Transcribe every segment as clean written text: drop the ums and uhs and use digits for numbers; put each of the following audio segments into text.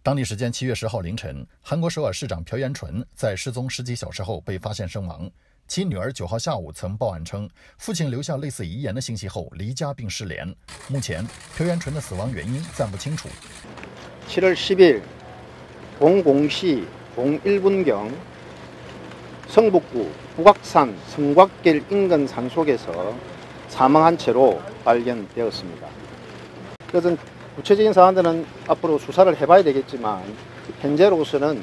当地时间7月10号凌晨，韩国首尔市长朴元淳在失踪10几小时后被发现身亡。其女儿9号下午曾报案称，父亲留下类似遗言的信息后离家并失联。目前，朴元淳的死亡原因暂不清楚。 7월10일 00시 01분경 성북구 북악산 성곽길 인근 산속에서 사망한 채로 발견되었습니다. 그것은 구체적인 사안들은 앞으로 수사를 해봐야 되겠지만 현재로서는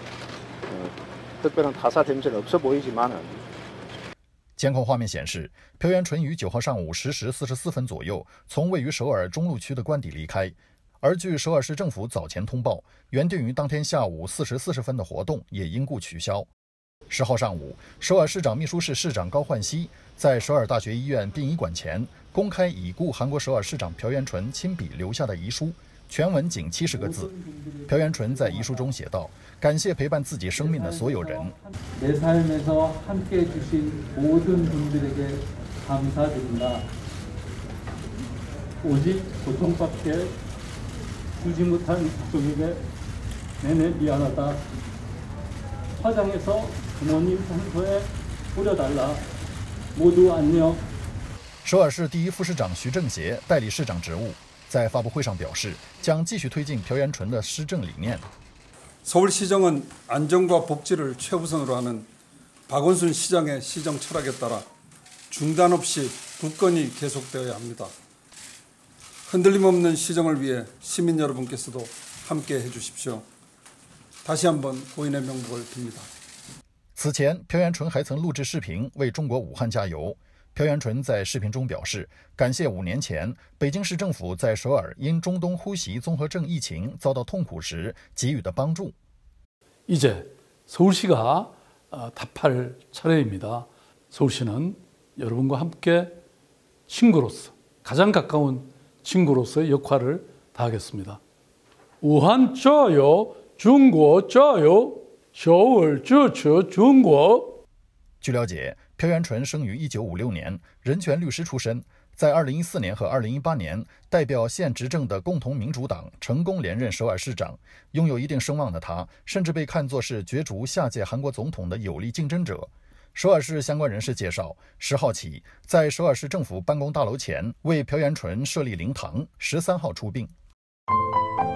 특별한 타살 혐의는 없어 보이지만은。 监控画面显示，朴元淳于9号上午10时44分左右从位于首尔中路区的官邸离开，而据首尔市政府早前通报，原定于当天下午4时40分的活动也因故取消。10号上午，首尔市长秘书室市长高焕熙在首尔大学医院殡仪馆前公开已故韩国首尔市长朴元淳亲笔留下的遗书，全文仅70个字。朴元淳在遗书中写道：“感谢陪伴自己生命的所有人。 내 삶에서 함께해 주신 모든 분들에게 감사드립니다. 오직 고통밖에 주지 못한 가족에게 내내 미안하다. 화장해서 부모님 산소에 뿌려달라. 모두 안녕。” 首尔市第一副市长徐正协代理市长职务，在发布会上表示，将继续推进朴元淳的施政理念。 서울시정은 안전과 복지를 최우선으로 하는 박원순 시장의 시정 철학에 따라 중단 없이 굳건히 계속되어야 합니다. 흔들림 없는 시정을 위해 시민 여러분께서도 함께해 주십시오. 다시 한번 고인의 명복을 빕니다. 此前，朴元淳还曾录制视频为中国武汉加油。朴元淳在视频中表示，感谢5年前北京市政府在首尔因中东呼吸综合症疫情遭到痛苦时给予的帮助。 이제 서울시가 답할 차례입니다. 서울시는 여러분과 함께 친구로서, 가장 가까운 친구로서의 역할을 다하겠습니다. 우한 짜요, 중국 짜요, 서울支持中国。 据了解，朴元淳生于1956年，人权律师出身，在2014年和2018年代表现执政的共同民主党成功连任首尔市长。拥有一定声望的他，甚至被看作是角逐下届韩国总统的有力竞争者。首尔市相关人士介绍，10号起在首尔市政府办公大楼前为朴元淳设立灵堂，13号出殡。